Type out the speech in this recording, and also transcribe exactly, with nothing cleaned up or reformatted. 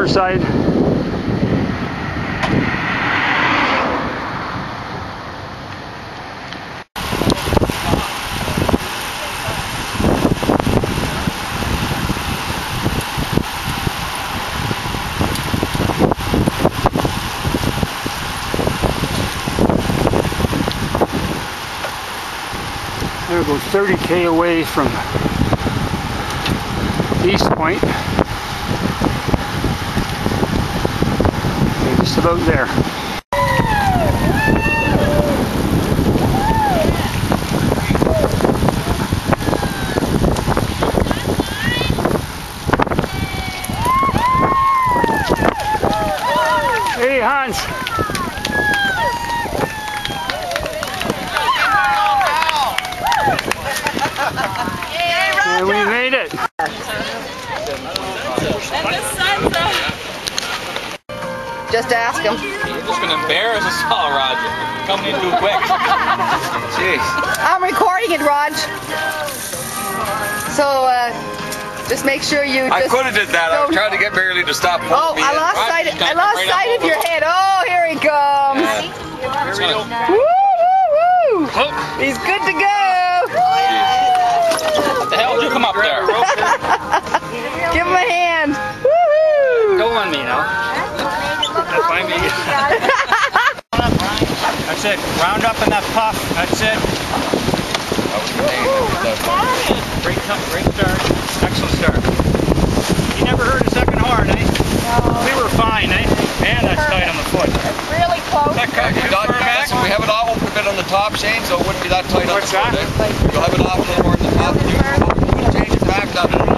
driver's side. We're about thirty K away from East Point. We're just about there. Hey Hans! And we made it! And the sun's up. Just ask him. You're just gonna embarrass us all, Roger. Coming in too quick. Jeez. I'm recording it, Raj. So, uh, just make sure you I just could have did that. I was trying to get Barely to stop pulling Oh, me I in. lost Raj, sight. you I got lost right sight up of your over. head. Oh, here he comes. Here we go. Woo, woo, woo. He's good to go. What the hell did you come up there? Give him a hand. Woohoo! Go on me now. Find me. That's it. Round up in that puff. That's it. Great, great start. Excellent start. You never heard a second horn, eh? No. We were fine, eh? Man, that's tight on the foot. It's really close. That kind of dot max. We have it all open a bit on the top, Shane, so it wouldn't be that tight on What's the foot. that? Eh? You'll have it off a little more on the top. You can change it back down.